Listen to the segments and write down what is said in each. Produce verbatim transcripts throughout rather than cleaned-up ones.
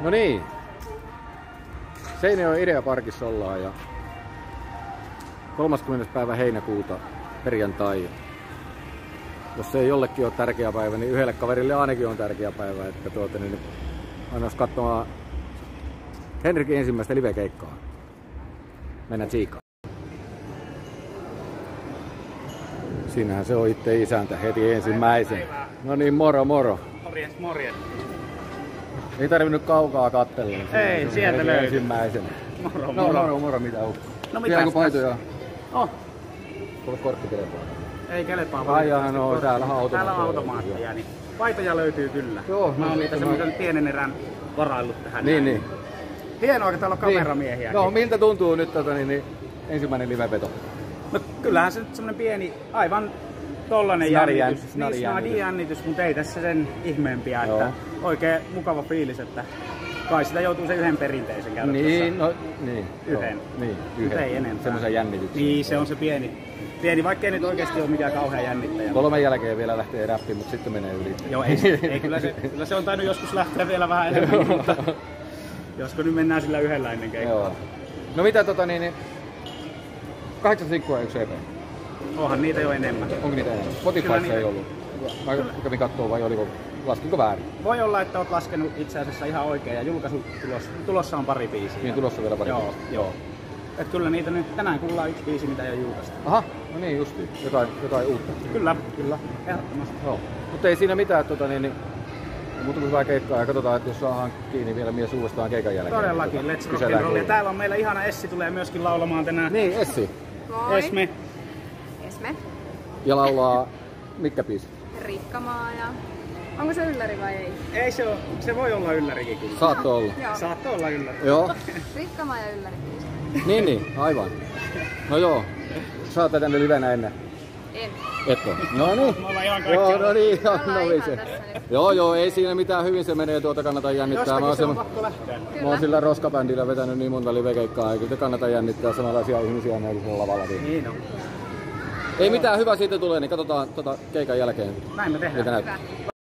No niin. Seinäjoen Ideaparkissa ollaan ja kolmaskymmenes päivä heinäkuuta perjantai. Jos se ei jollekin ole tärkeä päivä, niin yhdelle kaverille ainakin on tärkeä päivä. Että tuota, niin annas katsomaan Henrikin ensimmäistä live-keikkaa. Mennään tsiikaan. Siinähän se on itse isäntä heti ensimmäisen. No niin, moro moro. Morjens, morjens. Ei tarvinnut kaukaa katsella. Ei, sieltä löytyy. Ensimmäisenä. Moro, no, moro. moro, moro, mitä on? No mitä? Vieläkö paitoja? Oh. Tuolla kortti kelepaa. Ei kelepaa. Ai jaha, no täällä on automaatteja. Täällä on automaatteja, niin paitoja löytyy kyllä. Joo. Mä oon niitä semmoisen pienen erän varaillut tähän. Niin, näin. niin. Hienoa, että täällä on kameramiehiä. Niin. No, miltä tuntuu nyt tota, niin, niin, ensimmäinen liveveto? No kyllähän se nyt semmonen pieni, aivan tollanen Snadi jännitys. jän- snadi Niin, jännitys. snadi jännitys, mutta ei tässä sen ihmeempiä. Joo. Että oikein mukava fiilis, että kai sitä joutuu sen yhden perinteisen käydä Niin, no, niin. Yhden. Joo, niin, Mut yhden. ei enempää. Semmoisen jännityksen. Niin, se on se pieni. Pieni, vaikka ei nyt oikeesti ole mikään kauhean jännittäjä. Kolmen jälkeen vielä lähtee räppiin, mutta sitten menee yli. Joo, ei, ei kyllä, se, kyllä se on tainnut joskus lähteä vielä vähän enemmän, mutta josko nyt mennään sillä yhdellä ennen keikkaa. Joo. No mitä tota niin, niin kahdeksan sinkkua yksi E P. Onhan niitä jo enemmän. Onko niitä enemmän? Spotifyssa niitä- ei ollut. Mä kävin kattoo vai oliko, laskinko väärin? Voi olla, että oot laskenut itse asiassa ihan oikein ja julkaisu tulossa, tulossa on pari biisiä. Niin tulossa vielä pari Joo, biisiä. joo. Et kyllä niitä nyt tänään kuullaan yksi biisi, mitä ei ole julkaistu. Aha, no niin justiin. Jotain, jotain uutta. Kyllä, kyllä, ehdottomasti. Joo. Mutta ei siinä mitään, tota, niin, niin, muuta kuin hyvää keikkaa ja katsotaan, että jos saadaan kiinni vielä mies uudestaan keikan jälkeen. Todellakin, Tota, let's rock kysellään and roll. Ja kuuluu. täällä on meillä ihana Essi tulee myöskin laulamaan tänään. Niin, Essi. Moi. Esme. Esme. Ja laulaa, mitkä biisit? Rikkamaa ja... Onko se ylläri vai ei? Ei se ole, se voi olla yllärikin kyllä. Saatto olla. Joo. Saattoi olla ylläri. Joo. Rikkamaa ja ylläri. Niin, niin, aivan. No joo. Sä oot tänne livenä ennen. En. Et oo. No niin. Me ollaan ihan kaikki Joo, olleet. no niin, Me ollaan no ihan niin se. tässä nyt. Joo, joo, ei siinä mitään, hyvin se menee, tuota kannata jännittää. Mä oon, Jostakin se on semmo... pakko lähteä. Mä oon Kyllä. sillä roskabändillä vetänyt niin monta livekeikkaa, eikö te kannata jännittää samanlaisia ihmisiä näillä lavallakin. Niin on. Ei mitään, hyvä siitä tulee, niin katsotaan tota keikan jälkeen. Näin me Miltä tehdään. näyttää. Hyvä.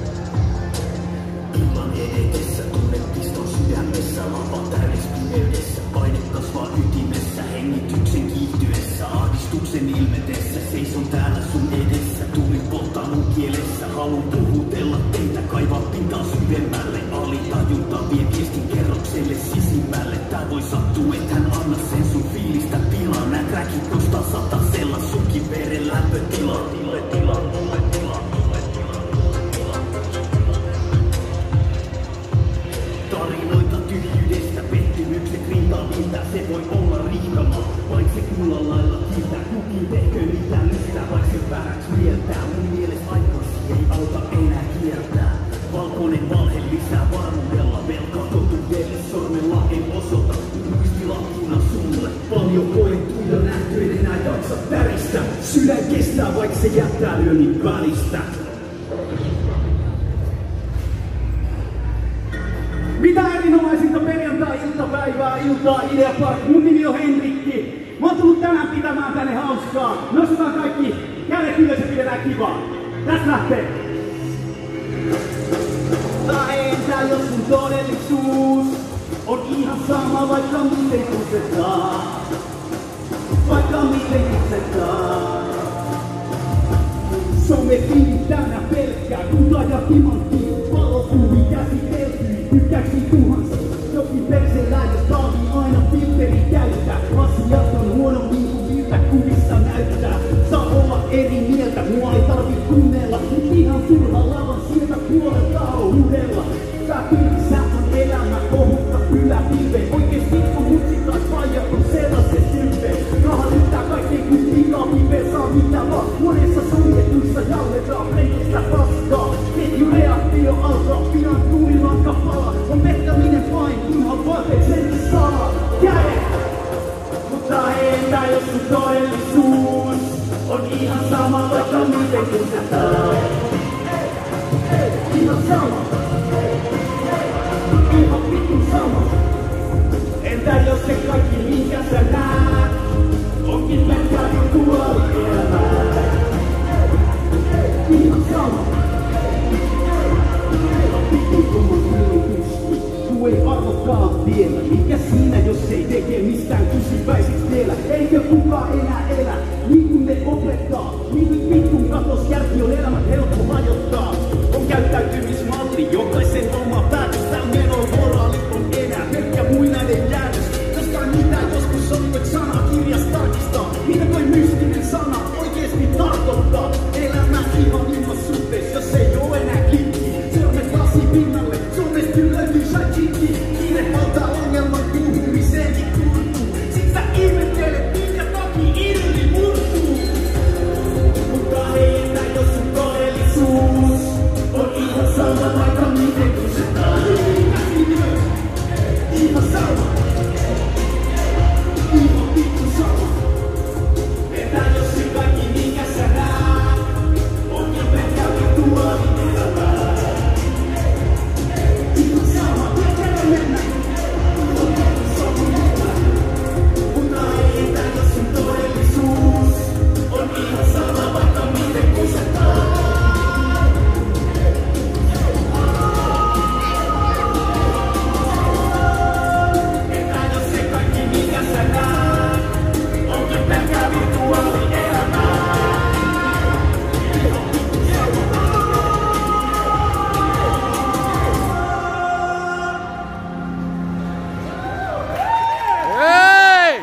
Illan edetessä tunnet piston sydämessä, lava täydestyneydessä, paine kasvaa ytimessä, hengityksen kiihtyessä, ahdistuksen ilmetessä, seison täällä sun edessä, tuli polttaa mun kielessä, halun puhutella teitä, kaivaa pintaa syvemmälle, alitajunta vie viestin kerrokselle sisimmälle, tää voi sattua, et hän anna sen sun fiilistä pilaa, nää trackit nostaa satasella, sunkin veren lämpötila, tila, tila, tila, tila. Tarinoita tyhjyydestä, pettymykset rintaa miltä se voi olla riitama. Vain se kuulla lailla kiiltää, kukin tehkö mitä lystää, vaik se väräks mieltää. Mun mielestä aikoisi ei auta enää kiertää. Valkoinen valhe lisää varmuudella, velkaa totuudelle sormella en osoita. Muistilappuna sulle, paljon koettuja nähty en enää jaksa täristä. Sydän kestää, vaik se jättää lyönnin välistä. Mitä erinomaisinta perjantai-iltapäivää, iltaa Ideapark. Mun nimi on Henrikki. Mä oon tullut tänään pitämään tänne hauskaa. Nostetaan kaikki kädet ylös ja pidetään kivaa. Tästä lähtee. Tai entä jos sun todellisuus on ihan sama, vaikka miten kutsetaan. Vaikka miten kutsetaan. Some-tiivit täynnä pelkkää, kultaa ja timanttia. Valokuvi käsiteltyy, tykkääksi tuhansia. Jokin perseellä, jos talvi aina filteri käyttää. Asiat on huonommin kuin miltä kuvissa näyttää. Saa olla eri mieltä, mua ei tarvi kuunnella. Mut ihan turha lavan sieltä puolelta on huudella. Tää pilvissä on elämä, kohutta kyllä pilve. Oikeesti on mutsikas paijat on sellaiset silpeen. Raha lyttää kaikkeen kun pikapipe saa mitä vaan. Huoneessa suljetuissa jalletaan renkistä paskaa. Ketjureaktio alkaa, pian tuulilanka palaa. On pettäminen vain, kunhan vaan vielä. Mikä siinä, jos ei teke mistään kysyväisiksi vielä? Eikö kukaan enää elä, niin kuin ne opettaa? Niin pitkun katos jälki on elämän helppo hajottaa. On käyttäytymismalli, jokaisen oma päätös. Tää menon moraali on enää pelkkä muinainen jäädös. Jostain mitä joskus sanoit sanakirjas tarkistaa. Mitä toi mystinen sana oikeesti tarkoittaa? Elämä ihan ilmas suhteessa, jos ei oo enää klikki. Sormet lasi pinnalle, somesti löytyy shajiki. Kiire valtaa ongelman puhumiseenkin turtuu. Sit sä ihmettelet, minkä toki irri murtuu. Mutta ei enää jos sun todellisuus on ihan sama vaikka miten kun se tarvii. Ihan sama. Ihan vittu sama. Entä jos se kaikki minkä sä näet onkin pelkkä virtuaalinen elämä? Ihan sama. Kerro mennä. Mutta ei entä jos sun todellisuus on ihan sama vaikka miten kun sä taat. Entä jos se kaikki minkä sä näet onkin pelkkä virtuaalielämä? Hei!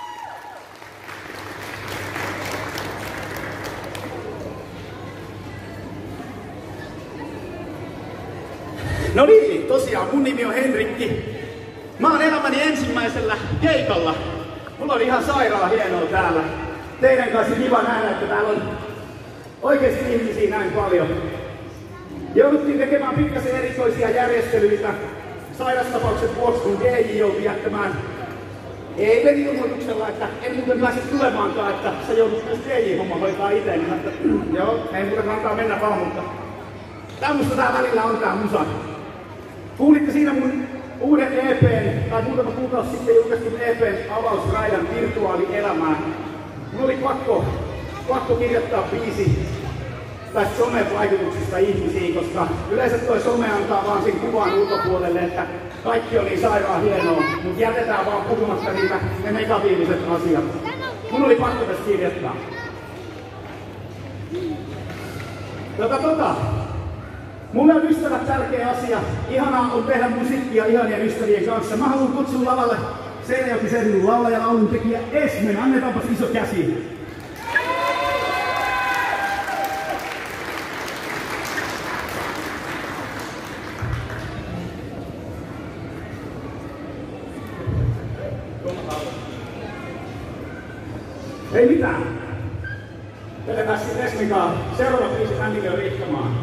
No niin, tosiaan mun nimi on Henrikki. Mä oon elämäni ensimmäisellä keikalla. Mulla on ihan sairaan hienoa täällä. Teidän kanssa kiva nähdä, että täällä on oikeesti ihmisiä näin paljon. Jouduttiin tekemään pikkasen erikoisia järjestelyitä sairastapauksen vuoksi, kun D J joutui jättämään eilen ilmoituksella, että en muuten pääse tulemaankaan, että sä joudut myös D J-homma hoitaa itse. Niin että joo, ei muuten kannattaa mennä vaan, mutta tämmöstä tää välillä on tää musa. Kuulitte siinä mun uuden E P:n, tai muutama kuukausi sitten julkaistun E P:n avausraidan virtuaalielämään. Mun oli pakko, pakko kirjoittaa biisi tästä somen vaikutuksista ihmisiin, koska yleensä toi some antaa vaan sen kuvan ulkopuolelle, että kaikki on niin sairaan hienoa, mutta jätetään vaan puhumatta niitä ne negatiiviset asiat. Mun oli pakko tästä kirjoittaa. Tota tota. Mulle on ystävät tärkeä asia. Ihanaa on tehdä musiikkia ihanien ystävien kanssa. Mä haluan kutsua lavalle Seinäjoki Seudun laulaja ja lauluntekijä Esmen. Annetaanpas iso käsi. Ei mitään. Vedetään sitten Esmen kanssa. Seuraava biisi hän nimi on Rikkamaan.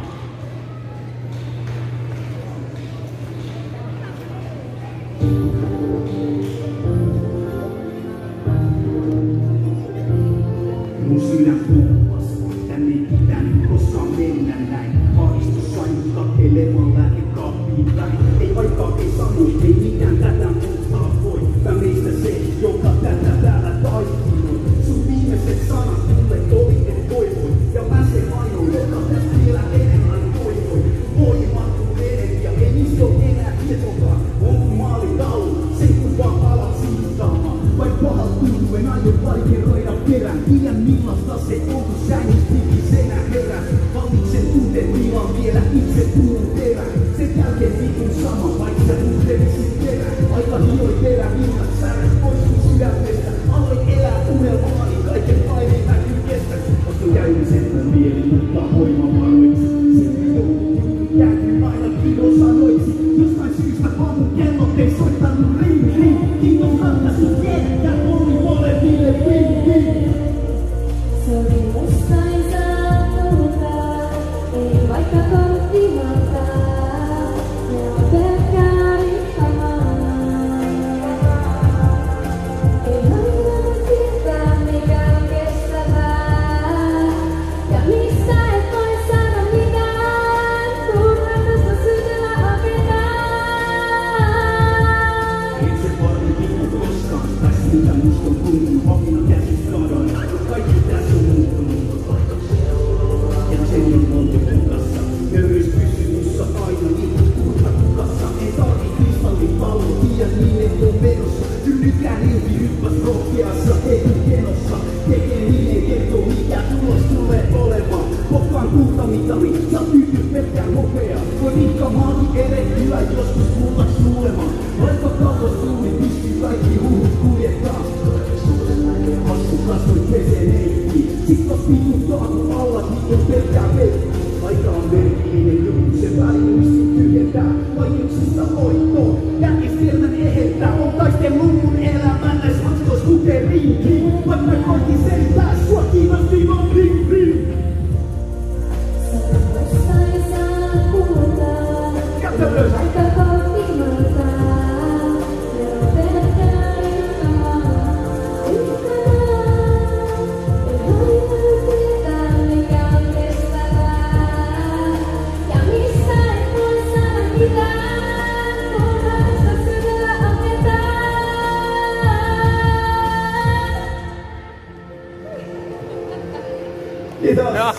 Mun sydän puhuas, tänne ei pitänyt koskaan mennä näin. Ahdistus sai mut kattelemaan lääkekaappiin päin. Ei aikaa ei sano, ei mitään tätä muuttaa voi. Tää meistä se, joka tätä täällä taisteloi. Sun viimeiset sanat mulle oli, et toivoi. Ja mä se ainoa, joka tästä vielä enemmän toivoi. Voimaton energia, ei niistä oo enää tietokaan. On kun maalitaulu, sen kun vaan alat siistaamaan. Vain pahalta tuntuu, en aio parikeroida perään. Tiedän millaista se on, kun sängystikin senä herää. Valitsen tunteen tilan vielä itse tuun terään. Sen jälkeen vitun sama, vaikka sä tuntelisit perään. Aika hioi perään, ilmat särät poistui sydämestä. Aloin elää unelmaani, kaiken paineen näkyy kestä. Osto jäymisen mieli, mutta voimavaroiksi. Silti joudut kääntyy ainakin osanoiksi. Jostain syystä aamun kellot ei soittanut ring ring. Kiitos ratkaisu tiedä, oli molemmille ping ping. Se oli musta ei saa tulla, ei vaikka kortti maltaa, ne on pelkkää rikkamaa. Ei halunnut tietää mikä on kestävää, ja mistä et voi saada mitään, turvatusta syytellä haketaan. Itse varmin viime koskaan, tai siltä musta on kunnon opina käsit kadoin. Kaikki tässä on muuttunut ja sen on oltu hukassa. Nöyryys pysyy mussa aina, niin turha hukassa. Ei tarvi kristallipallo, tiedä niin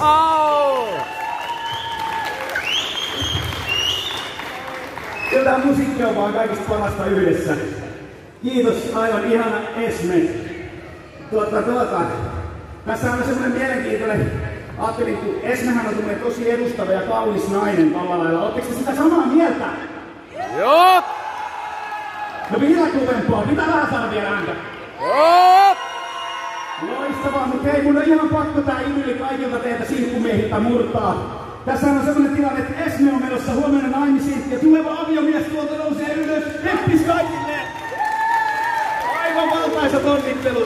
Au! Kyllä tää musiikki on vaan kaikista parasta yhdessä. Kiitos, aivan ihana Esme. Tuota, tuota. Tässä on semmoinen mielenkiintoinen, ajattelin, kun Esmehän on semmoinen tosi edustava ja kaunis nainen tavallaan lailla. Oletteko te sitä samaa mieltä? Joo! No vielä kovempaa, mitä vähän saada vielä ääntä? Joo! Loistavaa, mutta hei, mun on ihan pakko tää idyli kaikilta teiltä silppumiehiltä murtaa. Tässä on semmoinen tilanne, että Esme on menossa huomenna naimisiin ja tuleva aviomies tuolta nousee ylös. Heppis kaikille! Aivan valtaisat onnittelut!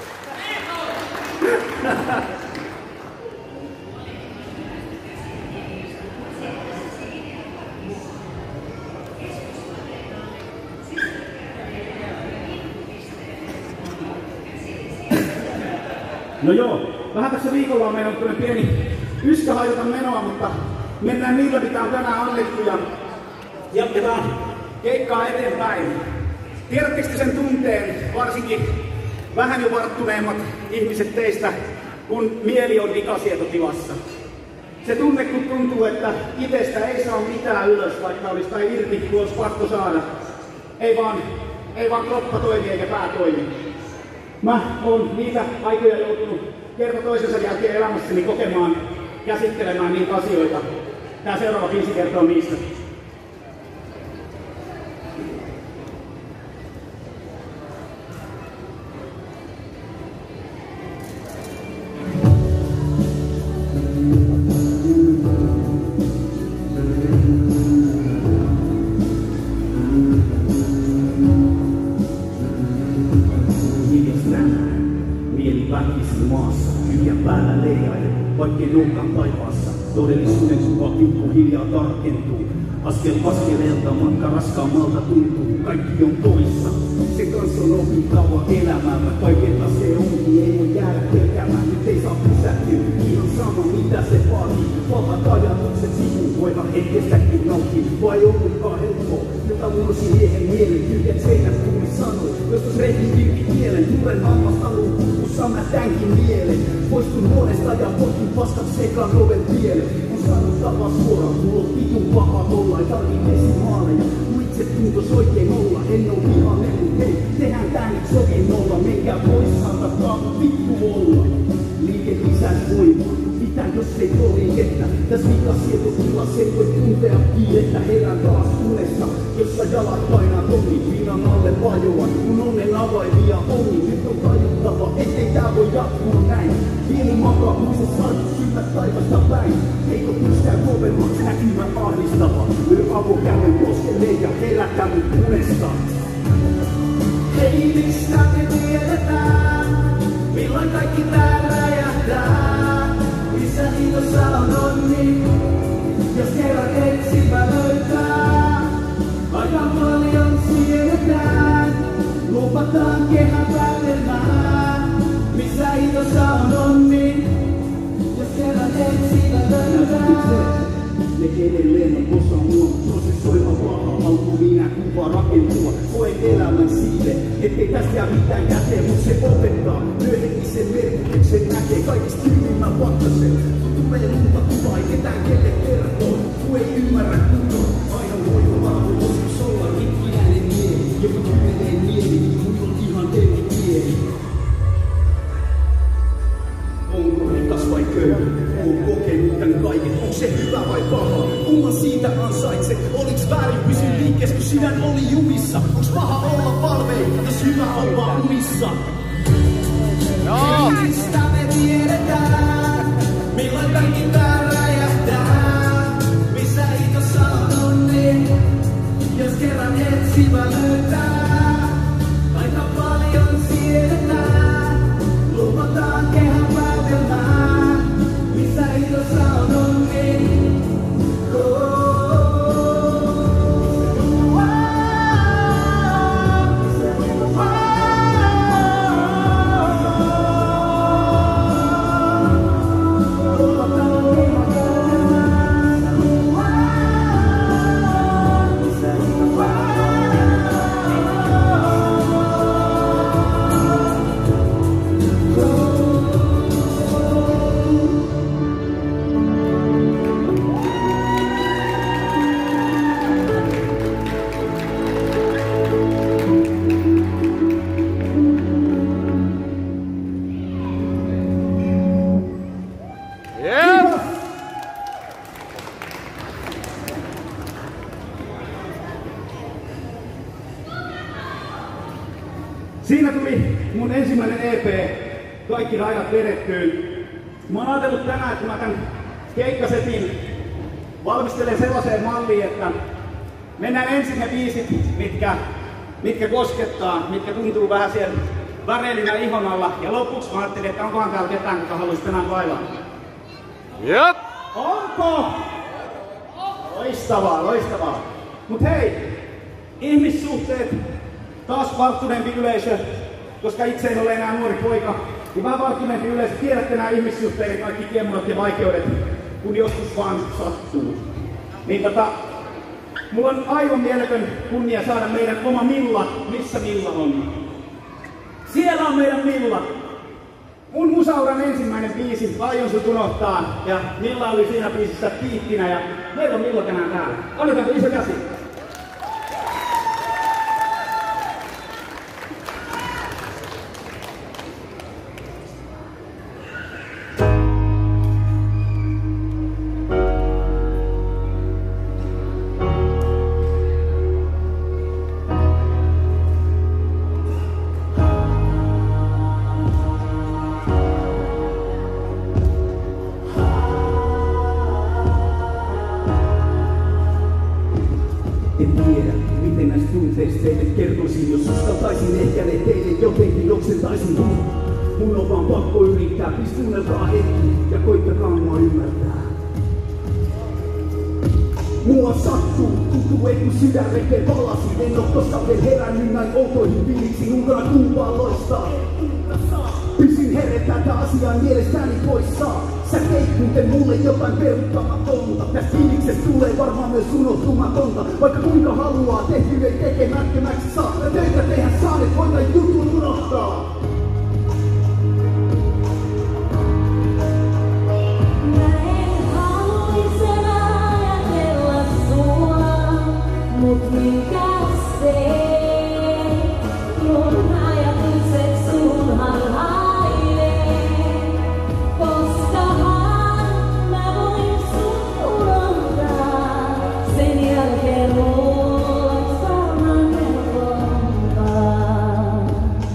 No joo, vähän tässä viikolla on meillä on tämmöinen pieni yskähaitata menoa, mutta mennään niillä, mitä on tänään annettu ja jatketaan keikkaa eteenpäin. Tiedättekö te sen tunteen, varsinkin vähän jo varttuneemmat ihmiset teistä, kun mieli on vikasietotilassa? Se tunne, kun tuntuu, että itsestä ei saa mitään ylös, vaikka olisi tai irti, kun olisi pakko saada. Ei vaan, ei vaan kroppa toimi eikä pää toimi. Mä oon niitä aikoja joutunut kerta toisensa jälkeen elämässäni kokemaan, käsittelemään niitä asioita. Tää seuraava biisi kertoo niistä. Vaikkei nuukaan taivaassa, todellisuuden kuva pikkuhiljaa tarkentuu. Askel askeleelta matka raskaammalta tuntuu, kaikki on poissa. Se kanssa on opittava elämäämme, kaikilta se onkin, ei voi jäädä pelkäämään. Nyt ei saa pysähtyä, ihan sama mitä se vaatii. Pahat ajatukset sivuvoivat hetkestäkin nauttii, vai ollutkaan helppoa. Jota mursi miehen mielen, tyhjät seinät tuli sanoi. Joskus reikin virki kielen, juuren hammasta lukussa mä tämänkin mielen. Poistun huoneesta ja potkin paskat sekaan oven tielle. On saanut tavaa suoraan, mulla on vitun paha olla, ei tarvii desimaaleja. Mun itse tuntos oikein olla, en oo vihainen, mut hei, tehdään tää nyt sovin olla. Menkää pois, antakaa vittu olla. Liike lisää voimaa, pitää jos ei oo liikettä. Täs vikasietotilassa ei voi tuntea kiirettä. Herään taas unessa, jossa jalat painaa tonnin. Pinnan alle vajoan, kun onnen avaimia onnin. Nyt on tajuttava, ettei tää voi jatkua näin. Pieni makaa, kun se saanut syvät taivasta päin. Heikot pystää kovemmat, näkymä ahdistava. Lyö avokäden koskelee ja herätä mut unesta. Hei, mistä me tiedetään, milloin kaikki tää räjähtää? Missä hiitossa on onni, jos kerran etsipä löytää? Aika paljon siedetään, lupataan kehä vällemään. Missä hiitossa on onni, jos kerran etsipä löytää? Ne edelleen on osa mua, prosessoiva paha alku minä kuva rakentua. Koen elämän sille, ettei tästä jää mitään käteen, mut se opettaa. Myöhemmin sen merkityksen näkee kaikista tyhjimmän pakkasen. Kun tulee lunta kuvaa, ei ketään kelle kertoo, kun ei ymmärrä kunnolla. Aina voi olla, joskus olla rikkinäinen mieli, joka kykenee mieli, mut on ihan eri mieli. Onko rikas vai köyhä? Oon kokenut tän kaiken, onko se hyvä vai paha? Kumman siitä ansaitse? Oliks väärin pysy liikkeessä, kun sydän oli jumissa? Onks paha olla palveita, jos hyvä on vaan umissa? Joo! Mistä me tiedetään, milloin kaikki tää räjähtää? Missä hiitossa on onni, jos kerran etsivä löytää? Aika paljon siedetään, lupataan kehän päätelmään. Missä hiitossa on onni? Lupataan Siinä tuli mun ensimmäinen E P, Kaikki raidat vedettyyn. Mä oon ajatellut tänään, että mä tän keikkasetin valmistelen sellaiseen malliin, että mennään ensin ne biisit, mitkä, mitkä koskettaa, mitkä tuntuu vähän siellä väreilinä ihon alla. Ja lopuksi mä ajattelin, että onkohan täällä ketään, joka haluaisi tänään vailaa. Jep! Onko? Loistavaa, loistavaa. Mut hei, ihmissuhteet, taas varttuneempi yleisö, koska itse en ole enää nuori poika, niin vähän varttuneempi yleisö, tiedätte nämä ihmissuhteiden kaikki kiemurot ja vaikeudet, kun joskus vaan sattuu. Niin tota, mulla on aivan mieletön kunnia saada meidän oma Milla, missä Milla on. Siellä on meidän Milla. Mun musauran ensimmäinen biisi, Aion sut unohtaa, ja Milla oli siinä biisissä kiittinä, ja meillä on Milla tänään täällä. Annetaanko iso käsi? En tiedä, miten näistä tunteista teille kertoisin, jos uskaltaisin ehkä ne teille jotenkin oksentaisin. Mun on vaan pakko yrittää, pistuunnelkaa hetki ja koittakaa mua ymmärtää. Mua sattuu, tuntuu ei kun sydän rekee palasi. En oo koskaan vielä herännyt näin outoihin fiiliksiin, ulkona kumpaa loistaa. Pysyn herre tätä asiaa mielestäni pois saa. Sä teit muuten mulle jotain peruuttamatonta. Tästä fiiliksestä tulee varmaan myös unohtumatonta. Vaikka kuinka haluaa, tehty ei tekemättömäksi saa. Ja töitä tehdä saadet, voitain jutun unohtaa. Mut mikä se, mun ajatukset sun halailee, koskahan mä voin sun unohtaa, sen jälkeen ois varmaan helpompaa.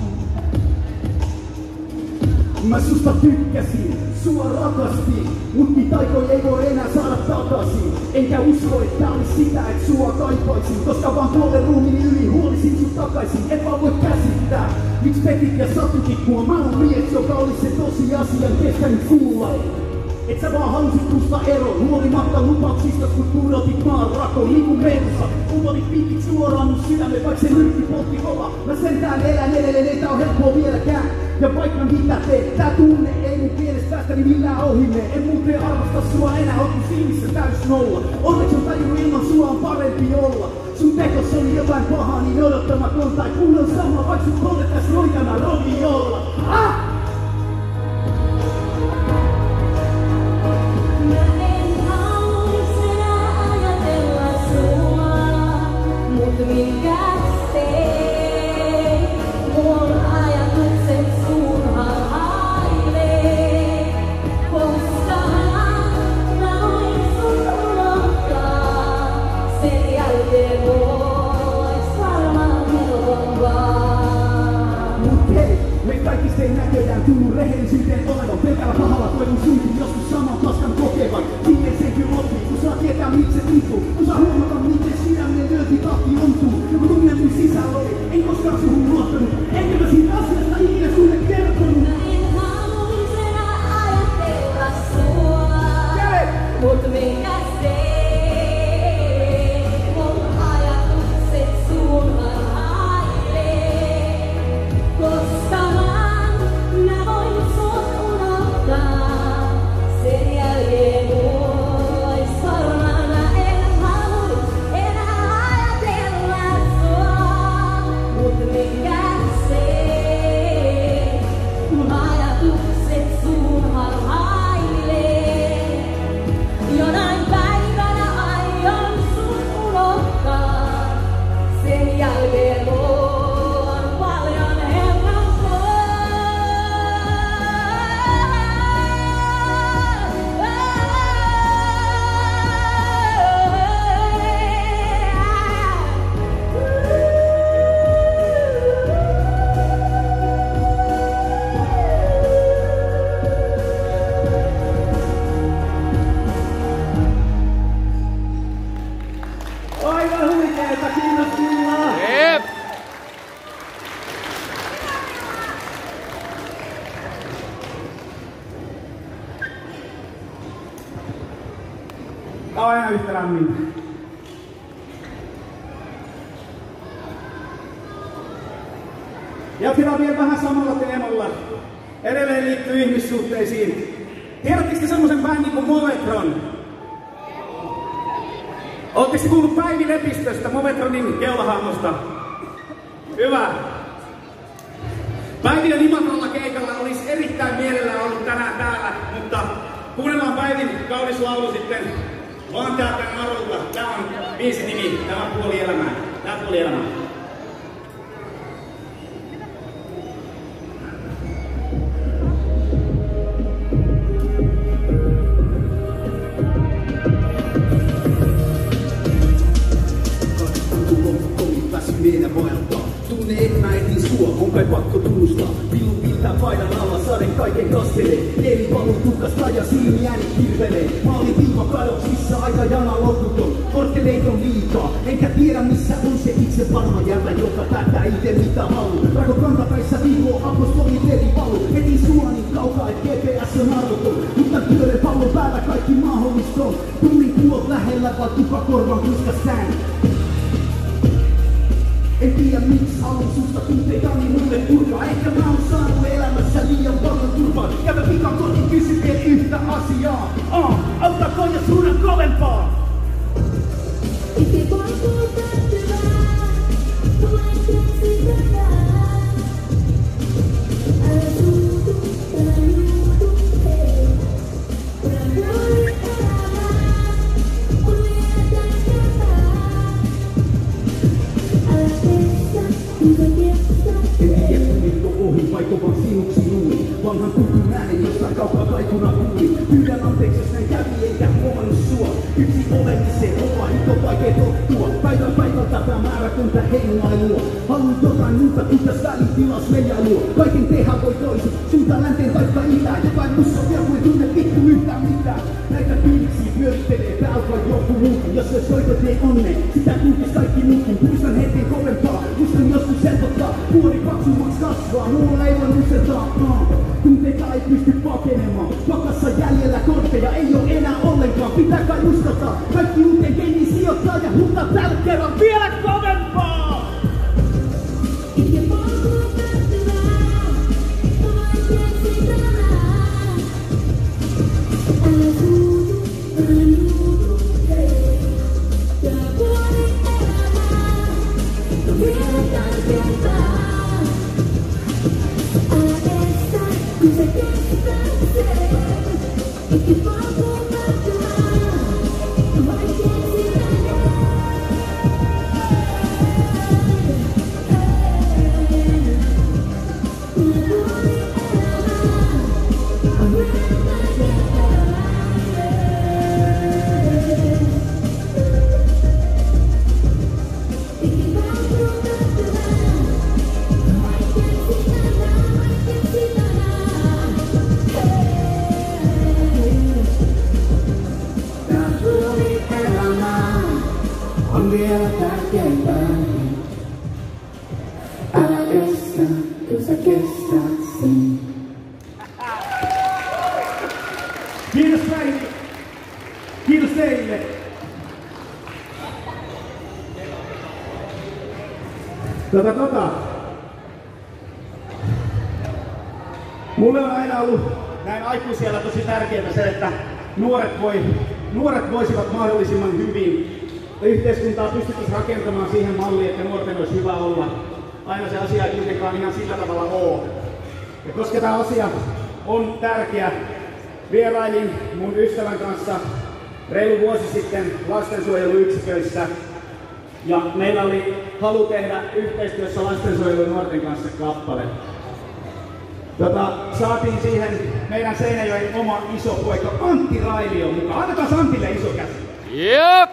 Mä susta tykkäsin, sua rakastin, mut niitä aikoja ei voi enää saada takaisin. Enkä usko, että tää olis sitä, et sua kaipaisin, koska vaan puolen ruumiin yli huolisin sut takaisin. En vaan voi käsittää, miksi petit ja satutit mua. Mä oon mies, joka olis se tosiasian kestänyt kuulla. Et sä vaan halusit musta eron, huolimatta lupauksista, kun pudotit maan rakoon niin kuin mensa. Uvolit piikit suoraan mun sydämen, vaik se nyrkki poltti kova. Mä sentään elän edelleen, ei tää oo helppoa vieläkään. Ja vaikka mitä teet, tää tunne ei mun pienestä päästäni millään ohime. En muuten arvosta sua enää, oot mun silmissä täys nolla. Onneksi on tajunnut ilman sua on parempi olla. Sun tekos oli jotain pahaa, niin odottamatonta. Et kun on sama, vaik sut poltettais roikana roviolla. Ah! Mikä se, mun ajatukset sun halailee, koskahan mä voin sun unohtaa, sen jälkeen vois varmaan helpompaa. Mut hei, me kaikista ei näköjään tunnu rehellisyyteen olevan. Pelkällä pahalla toivon sunkin joskus saman paskan kokevan. Siihen sen kyllä oppii, kun saa tietää miksi se tuntuu. Kun saa huomata miten sydämen lyöntitahti ontuu. Joku tunne mun sisällä oli, en koskaan suhun luottanut. Enkä mä siitä asiasta ikinä sulle kertonut. Mä en haluis enää ajatella sua, mut mikä se, mun ajatukset sun halailee, koskahan mä voin sun unohtaa, sen jälkeen vois varmaan mä en haluis enää ajatella sua, mut mikä se. Tää on aina yhtä lämmin. Jatketaan vielä vähän samalla teemalla. Edelleen liittyy ihmissuhteisiin. Tiedättekö te semmosen bändin kuin Movetron? Ootteko te kuullut Päivi Lepistöstä, Movetronin keulahahmosta? Hyvä. Päivi on Imatralla keikalla, olisi erittäin mielellään ollut tänään täällä, mutta kuunnellaan Päivin kaunis laulu sitten vaan täältä Narulta. Tää on biisin nimi, tää on Puoli elämää. Tää on Puoli elämää. Meidän vaeltaa. Tunne, et mä etin sua, on kai pakko tunnustaa. Vilu pitää paidan alla, sade kaiken kastelee. Eli valun tukkasta ja silmiäni kirvelee. Maali viiva kadoks, missä aika jana loputon. Kortteleit on liikaa, enkä tiedä missä on se itse varma jävä, joka päättää ite mitä haluu. Rako kantapäissä viikoo, apostoli veri valu. Etin sua niin kaukaa, et G P S on arvoton. Mutta pyöre pallon päällä kaikki mahdollista on. Tunnin kuulot lähellä, vaan tupakorvan kuskastään. En tiedä miksi haluun susta tunteitani mulle purkaa. Ehkä mä oon saanut elämässä liian paljon turvaa. Ja mä pikan kotiin kysyn vielä yhtä asiaa. Uh, auttaako ja suunnan kovempaa? Iki polku täytyvää, tulee keksitään. Älä suutu, älä juutu, hei. Älä puoli elämää, kuljetaan ketään. Älä kestä, mitä kestää. En tiedä nyt on ohi, vaikka vaan sinuksi luuli. Vanhan tutun äänen jossain kaukaa kaikuna kuuli. Pyydän anteeksi, jos näin kävi eikä huomannut sua. Yksi oveni se ova, nyt on vaikea tottua. Päivän päivältä tää määrätöntä hengailua. Haluun jotain muuta, kun täs välitilas leijailua. Kaiken tehdä voi toisin, suuntaan länteen taikka itään. Jotain mussa vielä kuin tunne vittu yhtään mitään. Näitä tyyliksi pyörittelee täältä joku muukin. Jos se soitot ei onne, sitä kulkis kaikki muutkin. Muistan hetken kovempaa, muistan joskus helpottaa. Puoli paksumaks kasvaa, mulla ei voi muistetaa. Tunteita ei pysty pakenemaan. Pakassa jäljellä kortteja ei oo enää ollenkaan. Pitää kai uskottaa, kaikki uuteen kengiin sijoittaa. Ja mutta tällä kerran vielä kovempaa! Iki polku täytyvää, tulee keksitään. Älä suutu, älä juutu, hei. Tää puoli elämää, kuljetaan ketään. Älä kestä, kun sä kestät sen. Iki polku täytyvää, tulee keksitään. On vielä tärkeämpää. Älä estä, kun sä kestät sen. Kiitos Päivi. Kiitos teille. Tota tota. Mulle on aina ollut näin aikuisiellä tosi tärkeää se, että nuoret, voi, nuoret voisivat mahdollisimman hyvin. Ja yhteiskuntaa pystyttäisiin rakentamaan siihen malliin, että nuorten olisi hyvä olla. Aina se asia ei kuitenkaan ihan sillä tavalla ole. Ja koska tämä asia on tärkeä, vierailin mun ystävän kanssa reilu vuosi sitten lastensuojeluyksiköissä. Ja meillä oli halu tehdä yhteistyössä lastensuojelun nuorten kanssa kappale. Tota, saatiin siihen meidän Seinäjoen oma iso poika Antti Railio mukaan. Annetaan Antille iso käsi. Jep!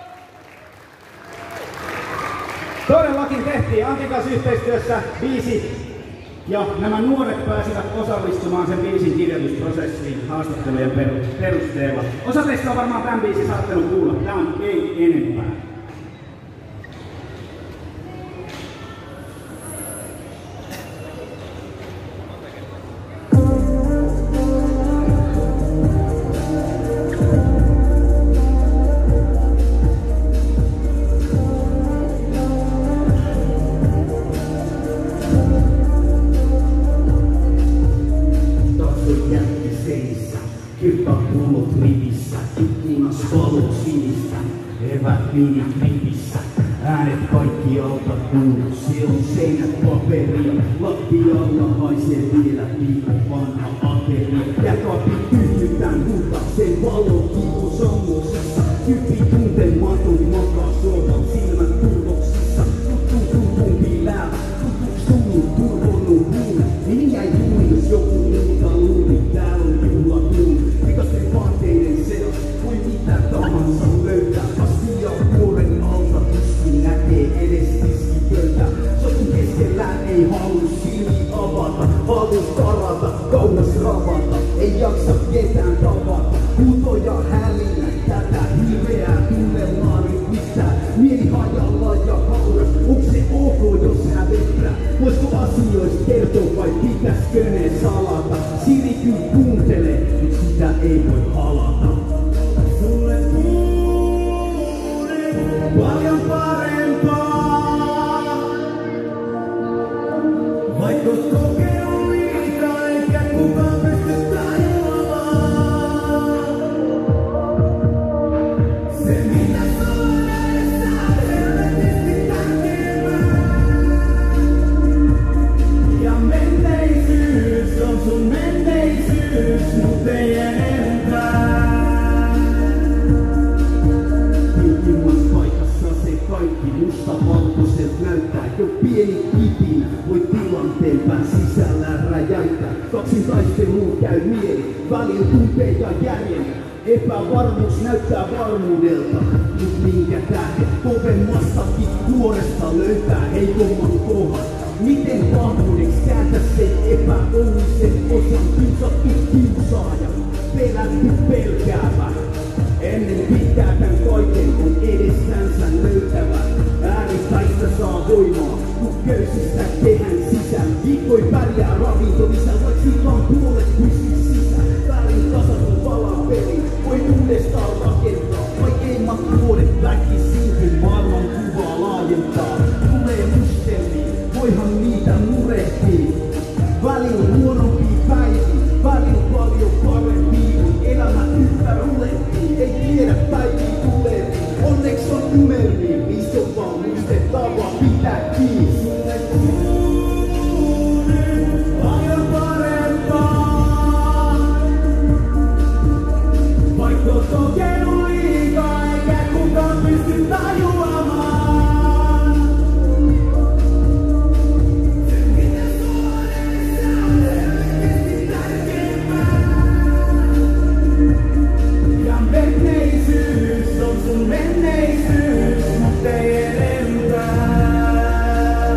Todellakin tehtiin Antin kanssa yhteistyössä biisi ja nämä nuoret pääsivät osallistumaan sen biisin kirjoitusprosessiin haastattelujen perusteella. Osa teistä on varmaan tämän biisin saattanut kuulla. Tämä on Ei enempää. pullot rivissä, ikkunas valo sinistä, evät minikrivissä. Äänet kaikki alta kuuluu, siellä on seinät paperia, lattialla haisee vielä viikon vanha ateria. Jääkaapin tyhjytään huutakseen valon kiipu sammuksessa, tyyppi tuntematon makaa sohvan silmät turvoksissa. Tuttu tutumpi läävä, tutuks tullut turvonnut huume, niin jäi juuri jos joku muuta luuli, täällä on juhlatuun. Rikasten vaatteiden seas, voi mitä tahansa löytää, kasvia vuoren alta tuskin näkee edes tiskipöytä. Sotun keskellään ei halua silmi avata, halus karata, kaunas ravata, ei jaksa ketään tavata. Huutoja hälinä, tätä hirveää tunnelmaa nyt mitään. Mieli hajalla ja hauras, onks se ok jos hävettää? Voisiko asioista kertoa vai pitäskö ne salata? Siri kyllä kuuntelee, nyt sitä ei voi halata. Sulle kuulen paljon parempaa, vaikka oot kokenut liikaa eikä kukaan pysty tajuamaan. Se mitä sulla edessä on helvetisti tärkeämpää. Ja menneisyys on sun menneisyys, mut ei enempää. Tiukimmas paikassa se kaikki musta valkoiset näyttää. Jo pieni kipinä voi tilanteen pään sisällä räjäyttää. Kaksin taisteluun käy mieli, välillä tuntee ja järjen. Epävarmuus näyttää varmuudelta, mut minkä tähden kovemmastakin kuoresta löytää heikomman kohdan. Miten vahvuudeksi kääntä se epäonnisen osan kiusattu kiusaaja, pelätty pelkäävä. Ennen pitkää tän kaiken on edestänsä löytävä. Ääripäistä saa voimaa, kun köysistä kehän sisään. Viikkoi pärjää ravintolisä, vaik siitä on puolet pysy sisään. Väärin kasatun palaa peli, voi uudestaan rakentaa. Vaikeimmat vuodet väkisinkin maailman kuvaa laajentaa. Tulee mustelmiin, voihan niitä murehtii. Välillä huonompi päivi, välillä paljon parempi. Elämä yhtä rulettiin, ei tiedä päiviä tuleviin. Onneks on unelmiin, niistä on vaan muistettava pitää kiinni. Sulle kuulen paljon parempaa, vaikka oot kokenut liikaa eikä kukaan pysty tajuamaan. Se mitä sulla edessä on helvetisti tärkeämpää. Ja menneisyys on sun menneisyys, mut ei enempää.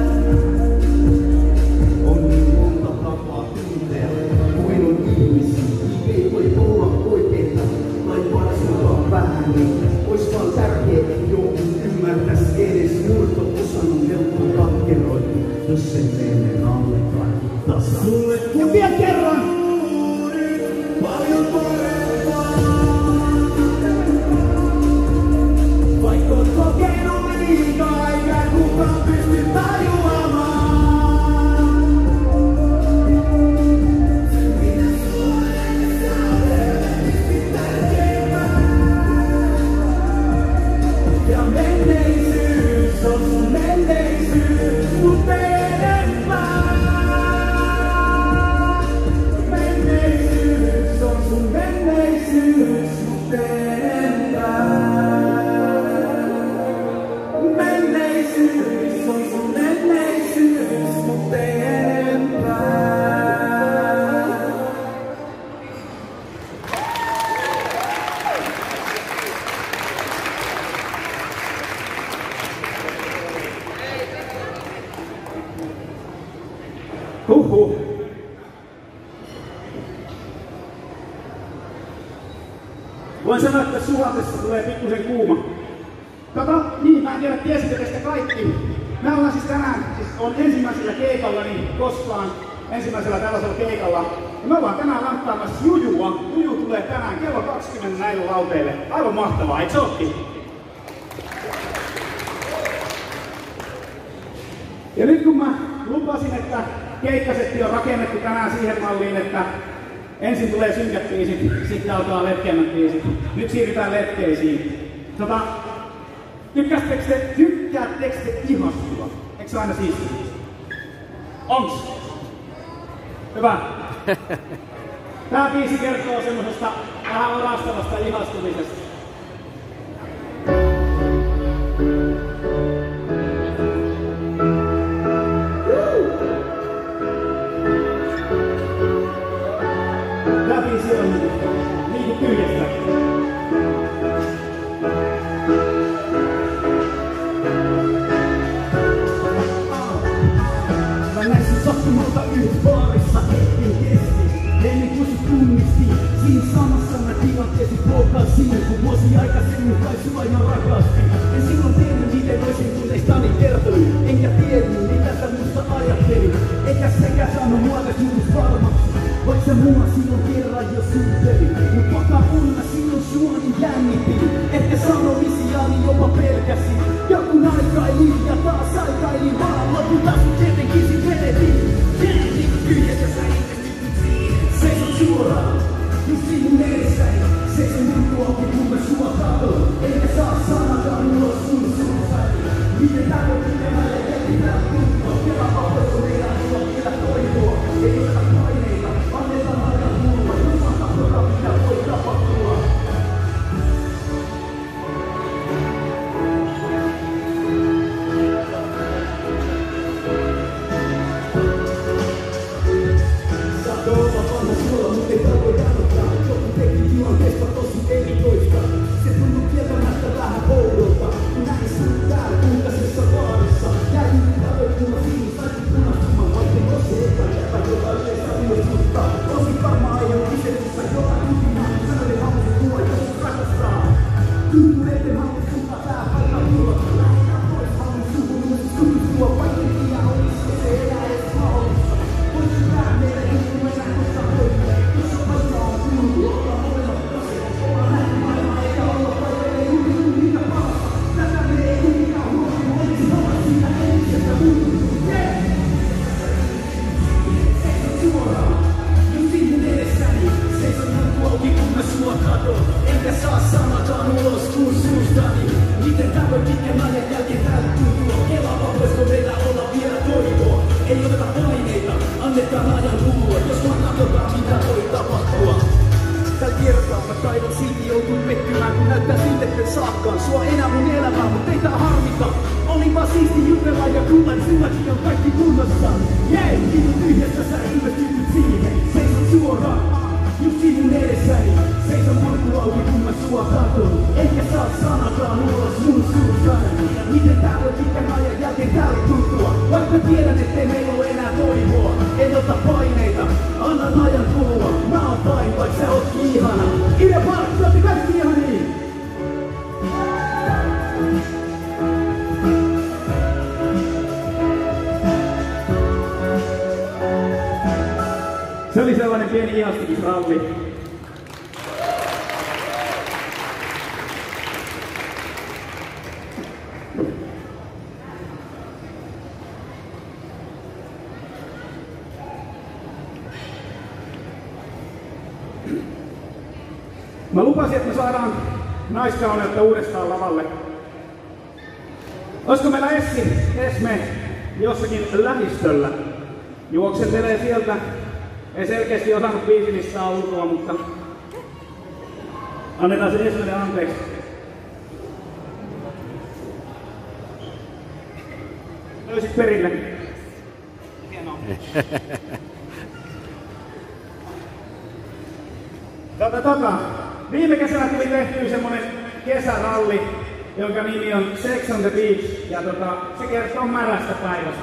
On niin monta tapaa tuntea, kuin on ihmisiä. Ei voi olla oikeeta, tai varsinkaan vähän niitä. Ois vaan tärkeä, että joku ymmärtäis edes murto-osan on helppo katkeroitu, jos sen menen alle kaikki tasa. Sulle ja vielä kerran! Paljon parempaa, vaikka oot kokenut liikaa eikä kukaan pysty tajuamaan. Se mitä sulla edessä on helvetisti tärkeämpää. Ja menneisyys on sun menneisyys, mut ei enempää. Menneisyys on sun menneisyys, mut ei enempää. Menneisyys on sun menneisyys, mut ei enempää. Huhhuh. Voin sanoa, että sulatessa tulee pikkusen kuuma. Kato, niin mä en tiedä tiesikö tästä kaikki. Me ollaan siis tänään, siis on ensimmäisellä keikallani koskaan, ensimmäisellä tällaisella keikalla. Ja me ollaan tänään lanttaamassa Jujua. Juju tulee tänään kello kaksikymmentä näille lauteille. Aivan mahtavaa, eikö se ookin? Ja nyt kun mä lupasin, että keikkasetti on rakennettu tänään siihen malliin, että Ensin tulee synkät biisit, sitten alkaa letkemmät biisit. Nyt siirrytään letkeisiin. Tota, tykkäättekö te, tykkäättekö te ihastua? Eikö se aina siistiä? Onks? Hyvä. Tää biisi kertoo semmosesta vähän orastavasta ihastumisesta. Tää biisi on niinku tyhjästä. Mä näin sattumalta yhdessä baarissa hetken kesti. Ennen kuin se tunnisti, siinä samassa mä tilanteesi polkasin. Kun vuosi aikaisemmin kai sua jo rakasti. En silloin tiennyt miten olisin tunteistani kertoi. Enkä tiennyt mitä sä musta ajattelin. Eikä sekä sano mua täs juuri varmaksi. Vaik sä mua silloin kerran jo suuttelin. Mut vaikka kun mä silloin sua niin jännitin. Ehkä sanomisiani jopa pelkäsin. Ja kun aikailin ja taas aikailin vaan. Lopulta sut tietenkin sit vedetin. Jää niinku tyhjästä sä ilmestyt siihen. Seison suoraan, just sinun edessäni. Seison juttu auki kun mä sua katon. Eikä saa sanakaan ulos sun suustani. Miten tää voi tekemään ja jätetään tuttua. Kela vapautu meidän tulla vielä toivoa. Ei oteta paineita, annetaan ajan kulua. Jumala katsota mitä voi tapahtua. Se oli sellainen pieni ihastumisralli. Mä lupasin, että me saadaan naiskauneutta uudestaan lavalle. Olisiko meillä Essi, Esme jossakin lähistöllä? Juoksentelee sieltä. Ei selkeästi osannut biisilistaa ulkoa, mutta annetaan se Esmelle anteeksi. Löysit perille. Hienoa. Tota, tota. Viime kesänä tuli tehtyä semmonen kesäralli, jonka nimi on Sex on the Beach. Ja tota, se kertoo märästä päivästä.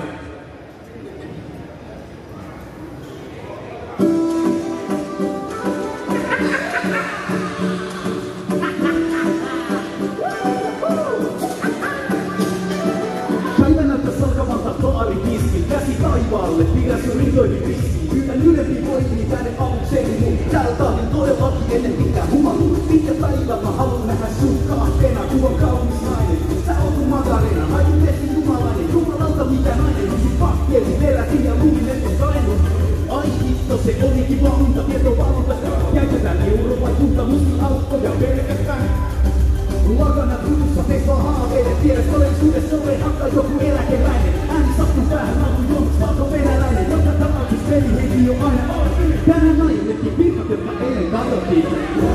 Käsi taivaalle, piirräs jo rintoihin ristiin. Pyydän ylempi voimini tänne avukseni mun. Täällä tahdin todellakin ennen pitää humalua. Pitkä päivä mä haluun nähdä sun kahtena. Kun on kaunis nainen, sä oot mun Magarena. Haitun testin jumalainen, jumalauta mitä nainen. Yksi pakkeli, verätin ja luin, että kainut. Ai hitto, se olikin valunta, tietovalunta. Tulevaisuudessa olen hakka joku eläkeläinen. Ääni sattuu päähän, alku Jonas Valko venäläinen. Joka tapauksessa pelihenki on aina on. Tänään aiemmettiin virkat, jotka eilen katsottiin.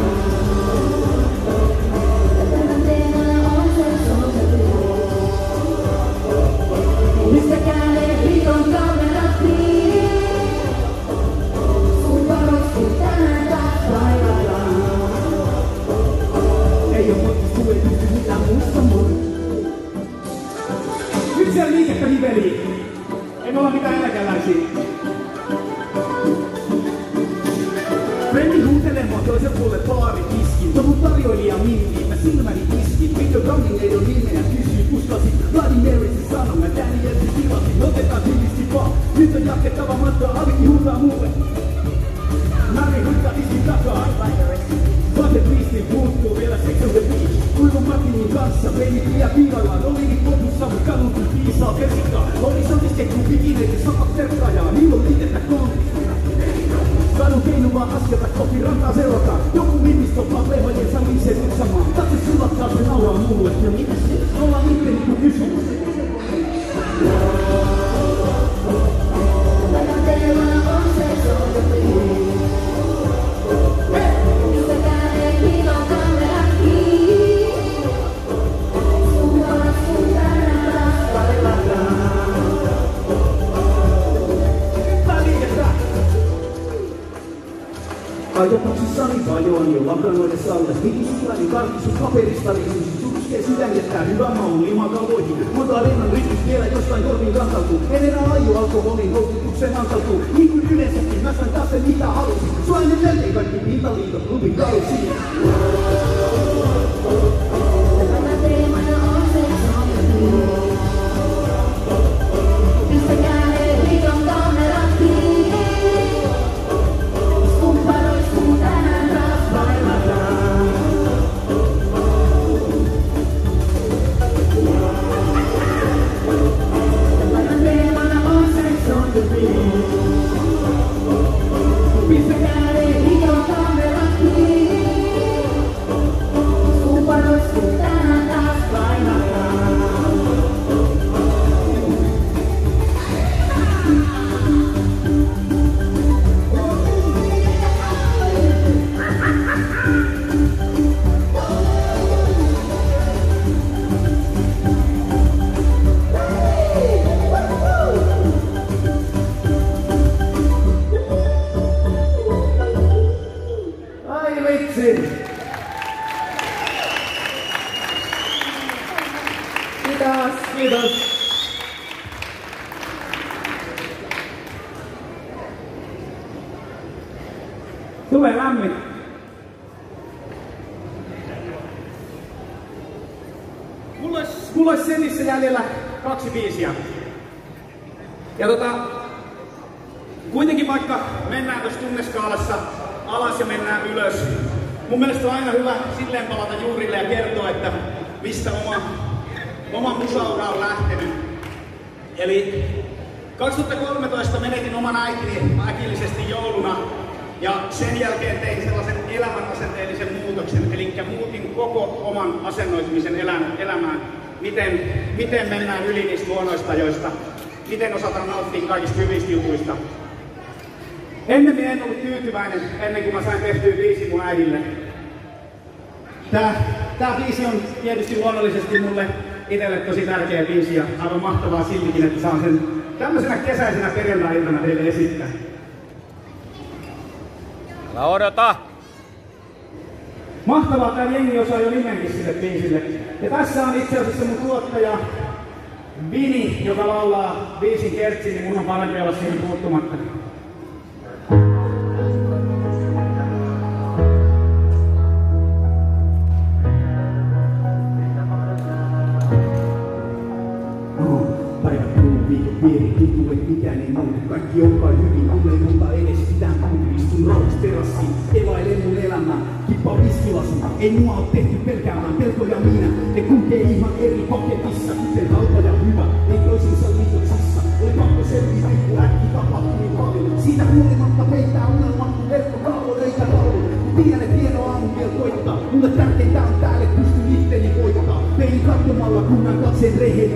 Tämän teemana on se sontapuu. Pistäkää ne viikon kamerat kiinni. Sun varoistu tänään taas kaivataan. Ei oo moittistu, ei pysty mitään muusta mun. Nyt siellä liikettä hiveliin. Ei me olla mitään eläkeläisiä. Frendi huutelee mua toisen puolelle baari iskin. Se on mun tarjoilija Mimmi, mä silmäni iskin. Video Gangin ei oo nimeä kysyy, uskasin. Bloody Marysin sanon, mä Danielsin tilasin. Otetaan tyylisti vaan. Nyt on jatkettava matkaa, Alvikki huutaa mulle. Mari huikkaa iskin takaa. Vaatepiistiin puuttuu vielä Sex on the Beach. Kuivun Martinin kanssa, veinit liian viilallaan. Olikin lopussa, mun kalutun piisaa vesikkaa. Oli sotistekku bikineet, samat terkkaajaa. Milloin liitettä konti? Saadun keinu vaan askelta kohti rantaa seurataan. Joku mimmis toppaa lehojen saliin sen yksamaan. Katse sulattaa se nauraa mulle. Ja mitäs nyt? Ollaan itse niinku kysymys. Tämän teemana on se sontapuu. Pistäkää ne viikon kamerat kiinni. Sun varoistu tänään taas kaivataan. Tää liikettä! Ajatuksissani vajoan jo lakanoidessa alle. Hikisyväni karkkisus paperista riisusi. Sutuskee sydän jättää hyvä maun limakaloihin. Mutta arenan rytys vielä jostain korviin kantautuu. En enää aio alkoholin houkutukseen antautuu. Niin kuin yleensäkin mä sain taas sen mitä halusin. Sua ennen jälkeen kaikki pintaliitot klubin kausiin. Tämän teemana on se sontapuu. Pistäkää ne viikon kamerat kiinni. Sun varoistu tänään taas kaivataan. Tämän teemana on se sontapuu. Pistäkää ne viikon kamerat kiinni. Sun varoistu tänään taas kaivataan. Ai vitsi! Kiitos. Kiitos! Tulee lämmin. Mulla olisi, mulla olisi setissä jäljellä kaksi biisiä. Ja tota, kuitenkin vaikka mennään tuossa tunneskaalassa alas ja mennään ylös, mun mielestä on aina hyvä silleen palata juurille ja kertoa, että mistä oma, oma musaura on lähtenyt. Eli kaksituhattakolmetoista menetin oman äitini äkillisesti jouluna ja sen jälkeen tein sellaisen elämänasenteellisen muutoksen, eli muutin koko oman asennoitumisen elämään, miten, miten mennään yli niistä huonoista ajoista, miten osataan nauttia kaikista hyvistä jutuista. Ennen en ollut tyytyväinen ennen kuin mä sain tehtyä biisi mun äidille. Tää, tää biisi on tietysti luonnollisesti mulle itselle tosi tärkeä biisi ja aivan mahtavaa siltikin, että saan sen tämmöisenä kesäisenä perjantai-iltana teille esittää. Älä odota! Mahtavaa, tää jengi osaa jo nimenkin sille biisille. Ja tässä on itse asiassa mun tuottaja Vini, joka laulaa biisin kertsin, niin mun on parempi olla siihen puuttumatta. Pieni tuntuu, et mikään ei muutu. Kaikki onkaan hyvin, mulle ei muuta edes mitään muutu. Istun rauhassa terassiin, elailen mun elämää. Kippaa viskilasin, ei mua oo tehty pelkäämään. Pelko ja minä, ne kulkee ihan eri paketissa. Kuten halpa ja hyvä, ei toisinsa liitoksissa. Oli pakko selvitä, kun äkki tapahtui niin paljon. Siitä huolimatta peittää unelmat, kun verkkokalvo löitä laulu. Tiedän, et hieno aamu vielä koittaa. Mulle tärkeintä on täällä, pystyn itteni voittaa. Peilin katsomalla kunnan katseen rehellisesti.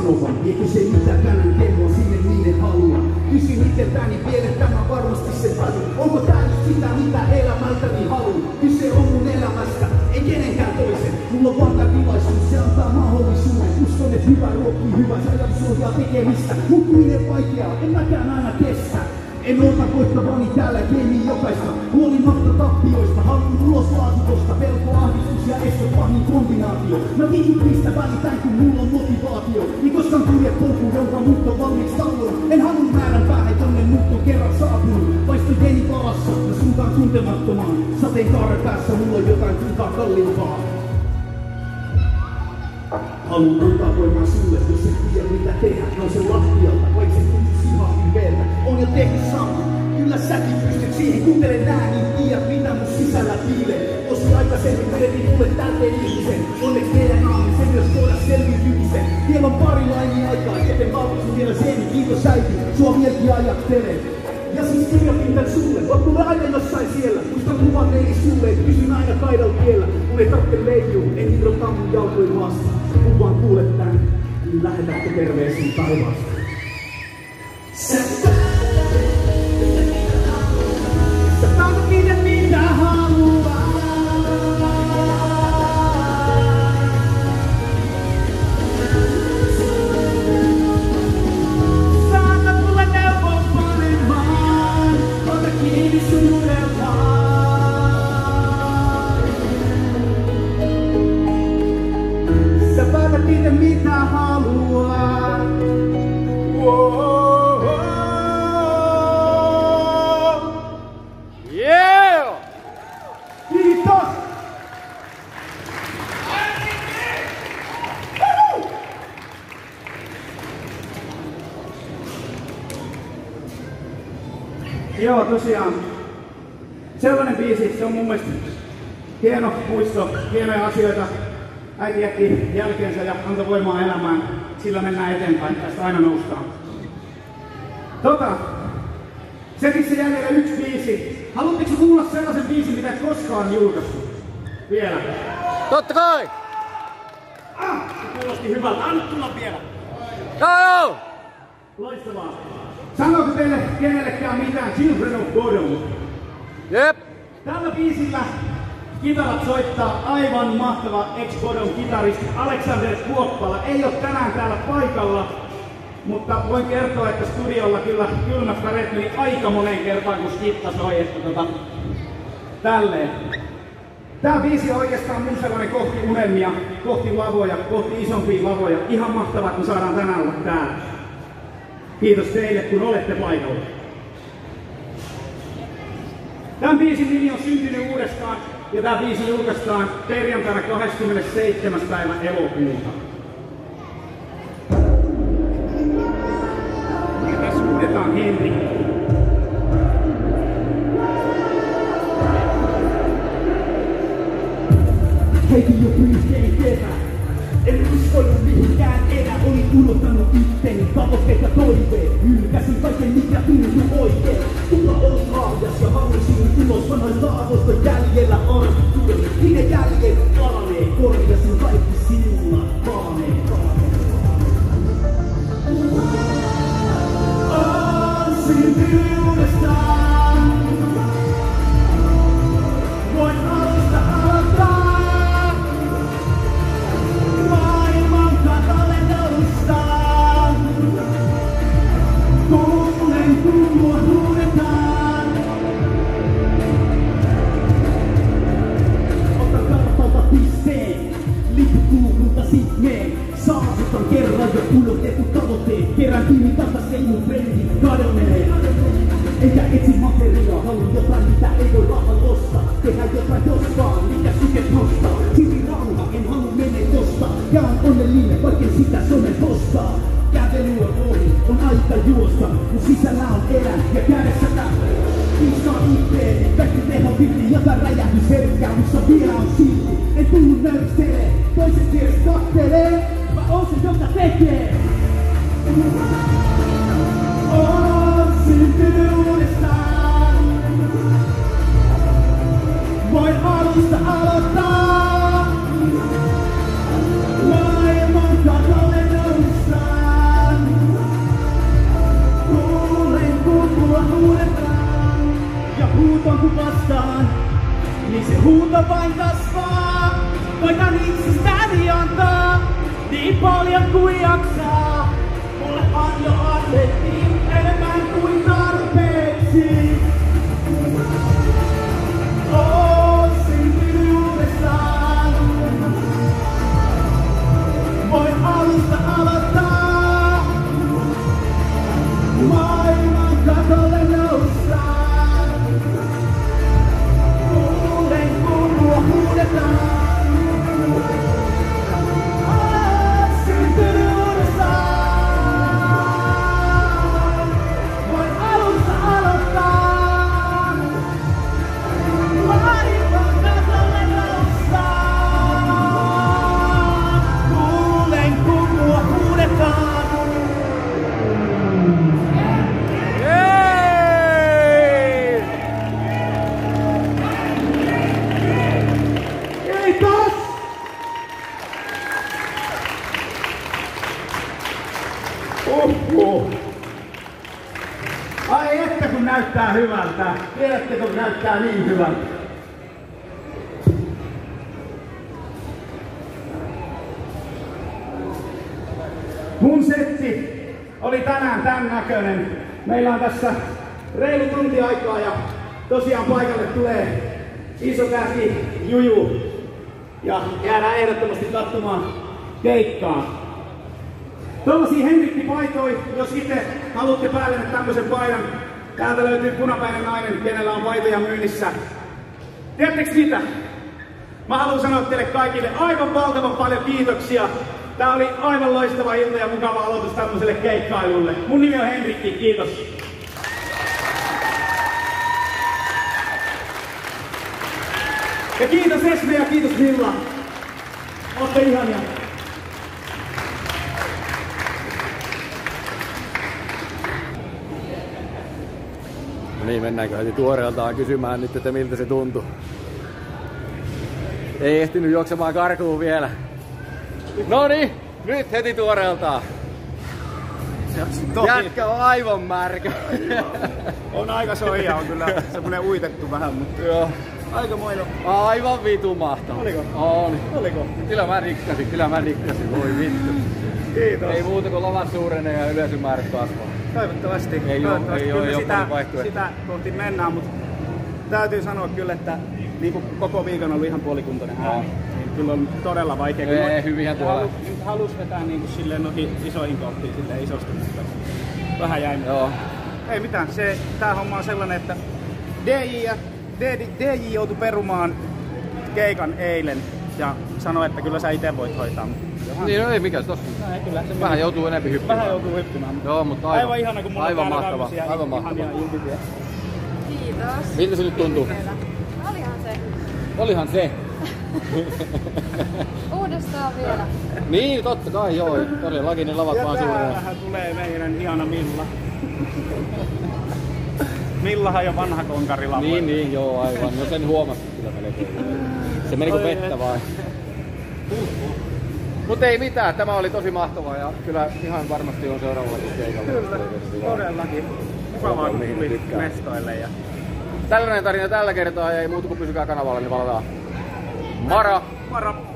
sanovan. Eikö se mitä tänään kelloa sinne niiden halua? Kysyn itseltäni vielä, tämä varmasti se taju. Onko tää nyt sitä mitä elämältäni haluu? Kyse on mun elämästä, ei kenenkään toisen. Mulla on vaan tää tilaisuus, se antaa mahdollisuuden. Uskon et hyvä ruokkii hyvä, se ajatus tekemistä. Muuttuminen vaikeaa, en mäkään aina kestä. En ota voittavani täällä keimiin jokaista. Huolimatta tappioista, haluun ulos laatikosta. Pelko, ahdistus ja esto pahin kombinaatio. Mä vitut mistä välitän kun mulla on motivaatio. Niin koskaan kulje polkuun, jonka muut on valmiiksi tallon. En halua määrän päähän, jonne muut on kerran saapunut. Vaisto geni palassa ja suuntaan tuntemattomaan. Sateenkaaren päässä mulla on jotain kultaa kalliimpaa. Haluun antaa voimaa sulle, jos et tiedä mitä tehdä. Nouse lattialta, vaik se tuntus ihan hyveltä. On jo tehty sama, kyllä säkin pystyt siihen. Kuuntele nää, niin tiedät mitä mun sisällä piilee. Tosi aikaisemmin vedettiin mulle tälleen ihmisen. Onneks D N A, se myös tuoda selviytymisen. Vielä on pari laini aikaa, joten valmistu vielä sen. Kiitos äiti, sua vieläkin ajattelee. Ja siis kirjoitin tän sulle, oot mulle aina jossain siellä. Muistan luvan neili sulle, et pysyn aina kaidalla tiellä. Mun ei tarvitse leijuu, en irrota mun jalkoin vasta. Kun vaan kuulet tän, niin lähetätkö terveisiin taivaasta. Sä päätät mitä mitä haluaa. Saata mulle neuvon paremman, ota kiinni suurempaan. Sä päätät mitä mitä haluaa. Wow. Yeah! Kiitos! Joo, tosiaan. Sellainen biisi, se on mun mielestä hieno muisto, hienoja asioita. Äiti jätti jälkeensä ja antoi voimaa elämään. Sillä mennään eteenpäin, tästä aina noustaan. Tota, setissä jäljellä yksi biisi. Haluatteko kuulla sellaisen biisin, mitä et koskaan julkaistu? Vielä. Totta kai! Ah, se kuulosti hyvältä. Anna tulla vielä. Joo joo! Loistavaa. Sanooko teille kenellekään mitään Children of Bodom? Jep! Tällä biisillä kitarat soittaa aivan mahtava ex-Bodom kitaristi Alexander Kuoppala. Ei ole tänään täällä paikalla, mutta voin kertoa, että studiolla kyllä kylmät väreet meni aika moneen kertaan, kun skitta soi, että tota, tälleen. Tää biisi on oikeastaan mun sellainen kohti unelmia, kohti lavoja, kohti isompia lavoja. Ihan mahtavaa, kun saadaan tänään olla täällä. Kiitos teille, kun olette paikalla. Tämän biisin nimi on Syntynyt uudestaan ja tämä biisi julkaistaan perjantaina kahdeskymmenesseitsemäs päivä elokuuta. Ja tässä huudetaan Henri. Heitin jo pyysteen kevään. En uskonut mihinkään enää, olin unohtanut itteni, tavoitteet ja toiveet. Hylkäsin kaiken mikä tuntui oikein. Tulla oli lahjas ja halusin tulos, sanoin taavosta jäljellä arvittuuden. Niiden jäljet paranee, korjasin kaikki sinulla, paranee, paranee. On syntynyt uudestaan, voin alusta aloittaa. Kuulen, kun mua huudetaan. Ota kartalta pisteen, lippu kuukulta sitten. Saavutan kerran jo unohdettu tavoitteet. Kerran kiinnitalta se mun frendi kadonnee. Enkä etsi materiaa, haluun jotain mitä ei voi rahalla ostaa. Tehdä jotain jostain, mikä syket nostaa. Silti rauha, en halua mene tosta. Ja on onnellinen, vaikka sitä somen postaa. Kävely on ohi, on aika juosta. Mun sisällä on elä ja kädessä tähtö. Piskaa itteeni, kaikki teho virti, jotain räjähdys herkkää. Musta vielä on silti, en tullut nöyristelee. Toiset vieres kattelee, mä oon se joka tekee. On syntynyt uudestaan. Voin alusta aloittaa. Maailman katolle noustaan. kun vastaan, niin se huuto vain kasvaa. Koitan itsestäni antaa niin paljon kuin jaksaa. Mullehan jo annettiin enemmän kuin tarpeeksi. Oon syntynyt uudestaan. Voin alusta aloittaa. Maailman katolle noustaan. Kuulen kun mua huudetaan. Oon syntynyt uudestaan. Voin alusta aloittaa. Maailman katolle noustaan. Kuulen kun mua huudetaan. Kiitos! Uhuh. Ai että kun näyttää hyvältä. Tiedättekö kun näyttää niin hyvältä? Mun setti oli tänään tän näköinen. Meillä on tässä reilu tunti aikaa ja tosiaan paikalle tulee iso käsi Juju. Ja jäädään ehdottomasti katsomaan keikkaa. Tuollaisia Henrikki-paitoja, jos itse haluatte päälle tämmöisen paidan. Täältä löytyy punapäinen nainen, kenellä on paitoja myynnissä. Tiedättekö mitä? Mä haluan sanoa teille kaikille aivan valtavan paljon kiitoksia. Tää oli aivan loistava ilta ja mukava aloitus tämmöiselle keikkailulle. Mun nimi on Henrikki, kiitos. Ja kiitos Esme ja kiitos Milla. Ootte ihania. No niin, mennäänkö heti tuoreeltaan kysymään nyt, että miltä se tuntui. Ei ehtinyt juoksemaan karkuun vielä. Noniin, nyt heti tuoreeltaan. Jätkä on aivan märkä. On aika soija, on kyllä semmonen uitettu vähän, mutta Joo. aikamoinen. Aivan vitu mahtava. Oliko? Oli. Oliko? Kyllä mä rikkasin, kyllä mä rikkasin, voi vittu. Kiitos. Ei muuta kuin lavat suurenee ja yleisömäärät kasvaa. Toivottavasti. Ei Toivottavasti. oo, ei oo, Kyllä ei oo sitä, paljon vaihtoehtoja. sitä kohti mennään, mutta täytyy sanoa kyllä, että niin kuin koko viikon on ollut ihan puolikuntoinen ääni. Niin kyllä on todella vaikea. Ei, Kyllä hyvinhän tuolla. Halu, halus vetää niin kuin silleen noihin isoihin kohtiin silleen isosti, mutta vähän jäi. Joo. Ei mitään, se, tää homma on sellainen, että D J, ja, D J, D J joutui perumaan keikan eilen ja sanoi, että kyllä sä ite voit hoitaa. Niin, no ei mikäs tossa. No, ei, kyllä, se Vähän joutuu enemmän hyppimään. Vähän joutuu hyppimään. Joo, mutta aivan, Aivan ihana, kun mulla aivan on täällä mahtava, tämmösiä aivan mahtava. ihania iltisiä. Kiitos. Miltä se nyt tuntuu? Olihan se. Olihan se. Uudestaan vielä. Niin, totta kai joo. Todellakin ne lavat Ja vaan suurena. täällähän tulee meidän ihana Milla. Millahan jo vanha konkari lavoi. Niin, niin, joo, aivan. No sen huomasi kyllä melkein. Se meni kuin Oi, vettä et. vai. Mut ei mitään, tämä oli tosi mahtavaa ja kyllä ihan varmasti on seuraavallakin keikalla. Kyllä, todellakin. Mukavaa kun Mihin tuli tykkään. mestoille. Ja... Tällainen tarina tällä kertaa ja ei muuta kuin pysykää kanavalla, niin palataan. Mara! Moro!